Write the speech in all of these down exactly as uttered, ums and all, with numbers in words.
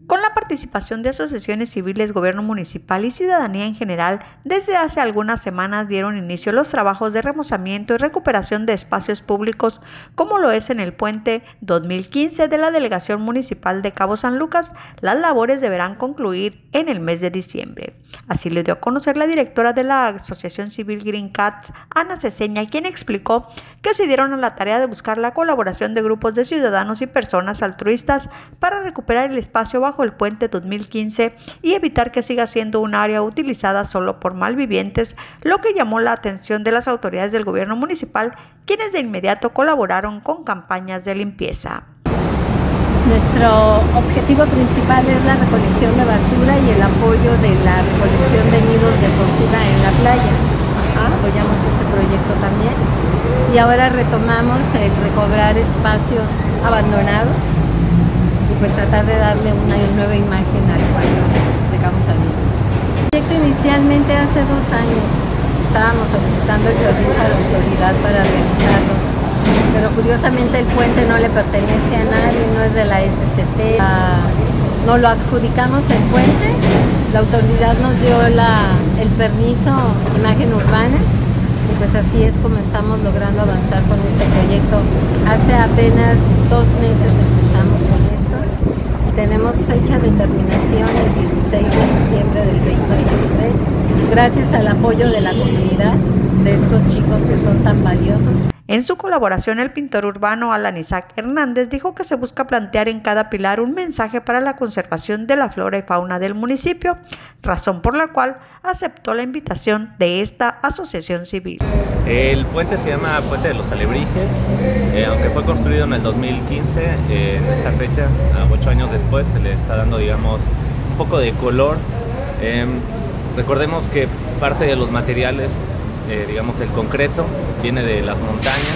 Con la participación de asociaciones civiles, gobierno municipal y ciudadanía en general, desde hace algunas semanas dieron inicio los trabajos de remozamiento y recuperación de espacios públicos, como lo es en el puente dos mil quince de la Delegación Municipal de Cabo San Lucas. Las labores deberán concluir en el mes de diciembre. Así lo dio a conocer la directora de la Asociación Civil Green Cats, Ana Ceseña, quien explicó que se dieron a la tarea de buscar la colaboración de grupos de ciudadanos y personas altruistas para recuperar el espacio bajo el puente dos mil quince y evitar que siga siendo un área utilizada solo por malvivientes, lo que llamó la atención de las autoridades del gobierno municipal, quienes de inmediato colaboraron con campañas de limpieza. Nuestro objetivo principal es la recolección de basura y el apoyo de la recolección de nidos de tortuga en la playa. Ajá, apoyamos ese proyecto también. Y ahora retomamos el recobrar espacios abandonados y pues tratar de darle una nueva imagen al pueblo de Cabo San Lucas. El proyecto inicialmente hace dos años estábamos solicitando el permiso a la autoridad para realizarlo, pero curiosamente el puente no le pertenece a nadie, no es de la S C T. Ah, no lo adjudicamos el puente, la autoridad nos dio la, el permiso imagen urbana y pues así es como estamos logrando avanzar con este proyecto. Hace apenas dos meses empezamos con esto y tenemos fecha de terminación el dieciséis de diciembre del veinte veintitrés, gracias al apoyo de la comunidad, de estos chicos que son tan valiosos. En su colaboración, el pintor urbano Alan Isaac Hernández dijo que se busca plantear en cada pilar un mensaje para la conservación de la flora y fauna del municipio, razón por la cual aceptó la invitación de esta asociación civil. El puente se llama Puente de los Alebrijes, eh, aunque fue construido en el dos mil quince, eh, en esta fecha, ocho años después, se le está dando, digamos, un poco de color. Eh, recordemos que parte de los materiales, Eh, digamos el concreto, viene de las montañas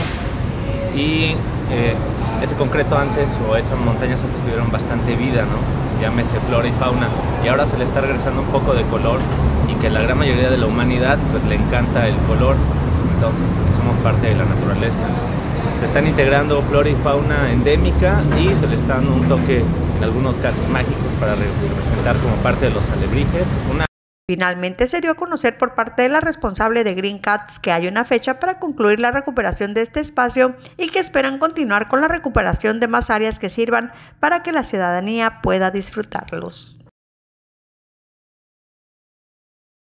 y eh, ese concreto antes o esas montañas antes tuvieron bastante vida, ¿no? Llámese flora y fauna, y ahora se le está regresando un poco de color y que la gran mayoría de la humanidad pues le encanta el color, entonces porque somos parte de la naturaleza. Se están integrando flora y fauna endémica y se le está dando un toque en algunos casos mágicos para representar como parte de los alebrijes. Una Finalmente se dio a conocer por parte de la responsable de Green Cats que hay una fecha para concluir la recuperación de este espacio y que esperan continuar con la recuperación de más áreas que sirvan para que la ciudadanía pueda disfrutarlos.